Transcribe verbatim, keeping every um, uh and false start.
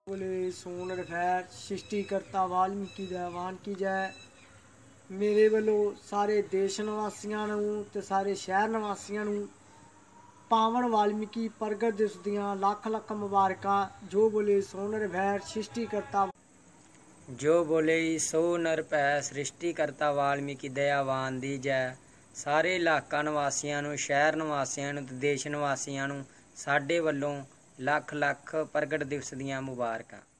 बोले सोन रफैर सृष्टिकर्ता वाल्मीकि दयावान की जय। मेरे वालों सारे देश निवासियों ते सारे शहर निवासियों पावन वाल्मीकि प्रगट दिवस दियां लख लख मुबारकां। जो बोले सो नर भैर सृष्टिकर्ता जो बोले सो नर भै सृष्टिकर्ता वाल्मीकि दयावान दी जय। सारे इलाका निवासियों नूं, शहर निवासियों नूं ते देश निवासियों नूं साडे वल्लों लख लख प्रगट दिवस दियां मुबारकां।